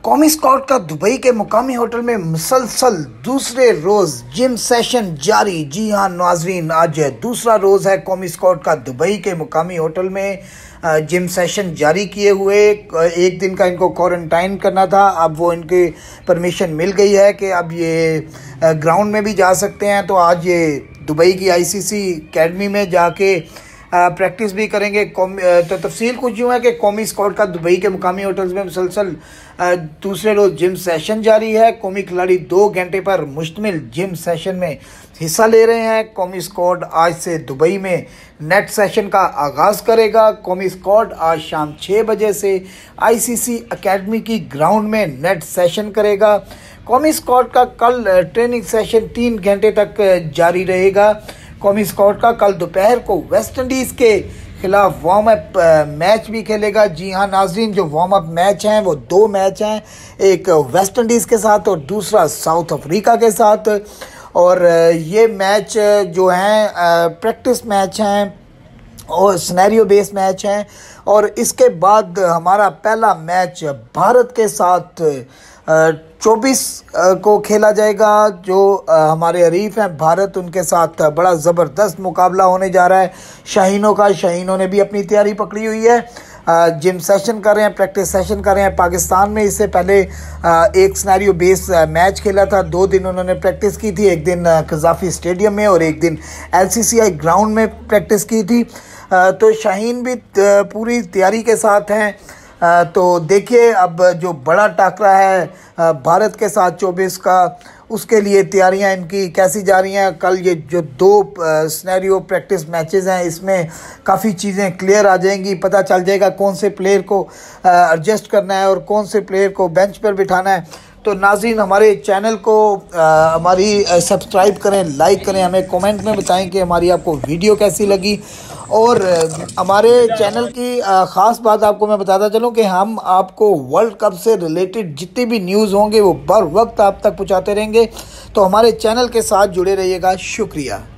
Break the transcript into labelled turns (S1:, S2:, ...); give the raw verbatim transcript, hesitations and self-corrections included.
S1: कौमी स्क्वाड का दुबई के मुकामी होटल में मुसलसल दूसरे रोज जिम सेशन जारी। जी हां नाजरीन, आज दूसरा रोज है कौमी स्क्वाड का दुबई के मुकामी होटल में जिम सेशन जारी किए हुए। एक दिन का इनको क्वारंटाइन करना था, अब वो इनकी परमिशन मिल गई है कि अब ये ग्राउंड में भी जा सकते हैं। तो आज ये दुबई की आईसीसी एकेडमी में जाके प्रैक्टिस भी करेंगे। तो तफसील कुछ यूँ है कि कौमी स्क्वाड का दुबई के मुकामी होटल्स में मुसलसल दूसरे रोज़ जिम सेशन जारी है। कौमी खिलाड़ी दो घंटे पर मुश्तमिल जिम सेशन में हिस्सा ले रहे हैं। कौमी स्क्वाड आज से दुबई में नेट सेशन का आगाज़ करेगा। कौमी स्क्वाड आज शाम छः बजे से आईसीसी एकेडमी की ग्राउंड में नेट सेशन करेगा। कौमी स्क्वाड का कल ट्रेनिंग सेशन तीन घंटे तक जारी रहेगा। कौमी स्क्वाड का कल दोपहर को वेस्ट इंडीज़ के खिलाफ वार्म अप मैच भी खेलेगा। जी हाँ नाजरीन, जो वार्म अप मैच हैं वो दो मैच हैं, एक वेस्ट इंडीज़ के साथ और दूसरा साउथ अफ्रीका के साथ। और ये मैच जो हैं प्रैक्टिस मैच हैं और सिनेरियो बेस्ड मैच हैं। और इसके बाद हमारा पहला मैच भारत के साथ चौबीस को खेला जाएगा। जो हमारे हरीफ हैं भारत, उनके साथ बड़ा ज़बरदस्त मुकाबला होने जा रहा है शाहीनों का। शाहीनों ने भी अपनी तैयारी पकड़ी हुई है, जिम सेशन कर रहे हैं, प्रैक्टिस सेशन कर रहे हैं पाकिस्तान में। इससे पहले एक सिनेरियो बेस मैच खेला था, दो दिन उन्होंने प्रैक्टिस की थी, एक दिन कज़ाफ़ी स्टेडियम में और एक दिन एलसीसीआई ग्राउंड में प्रैक्टिस की थी। तो शाहीन भी पूरी तैयारी के साथ हैं। तो देखिए अब जो बड़ा टाकरा है भारत के साथ चौबीस का, उसके लिए तैयारियां इनकी कैसी जा रही हैं। कल ये जो दो सिनेरियो प्रैक्टिस मैचेस हैं, इसमें काफ़ी चीज़ें क्लियर आ जाएंगी। पता चल जाएगा कौन से प्लेयर को एडजस्ट करना है और कौन से प्लेयर को बेंच पर बिठाना है। तो नाज़रीन, हमारे चैनल को आ, हमारी सब्सक्राइब करें, लाइक करें, हमें कमेंट में बताएं कि हमारी आपको वीडियो कैसी लगी। और हमारे चैनल की ख़ास बात आपको मैं बताता चलूं कि हम आपको वर्ल्ड कप से रिलेटेड जितनी भी न्यूज़ होंगे वो बर वक्त आप तक पहुंचाते रहेंगे। तो हमारे चैनल के साथ जुड़े रहिएगा। शुक्रिया।